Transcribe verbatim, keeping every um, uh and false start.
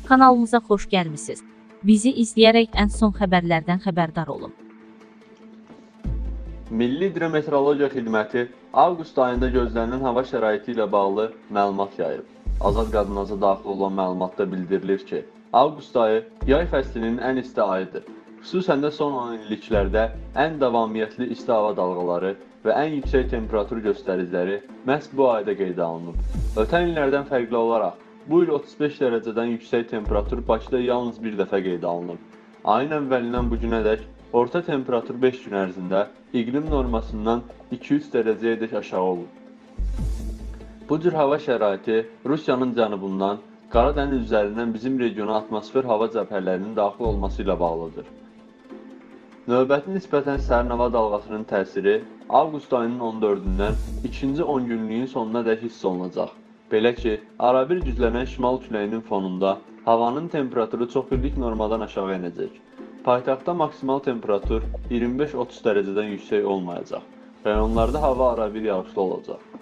Kanalımıza xoş gəlmisiniz. Bizi izləyərək ən son xəbərlərdən xəbərdar olun. Milli Hidrometeorologiya Xidməti avqust ayında gözlənilən hava şəraiti ilə bağlı məlumat yayıb. Azad Qadınaza daxil olan məlumatda bildirilir ki, avqust ayı yay fəslinin ən isti ayıdır. Xüsusən də son on illiklərdə ən davamiyyətli isti hava dalğaları və ən yüksək temperatur göstəriciləri məhz bu ayda qeydə alınıb. Ötən illərdən fərqli olaraq, bu il otuz beş dərəcədən yüksək temperatur Bakıda yalnız bir dəfə qeydə alınıb. Ayın əvvəlindən bu günədək orta temperatur beş gün ərzində iqlim normasından iki üç dərəcəyədək aşağı olub. Bu cür hava şəraiti Rusiyanın cənubundan, Qara dəniz üzərindən bizim regiona atmosfer hava cəbhələrinin daxil olması ilə bağlıdır. Növbəti nisbətən sərin hava dalğasının təsiri avqust ayının on dördündən ikinci on günlüyün sonuna dək hiss olunacaq. Belə ki, arabir güclənən şimal küləyinin fonunda havanın temperaturu çox illik normadan aşağı enəcək. Paytaxtda maksimal temperatur iyirmi beş otuz dərəcədən yüksək olmayacaq. Rayonlarda hava arabir yağışlı olacaq.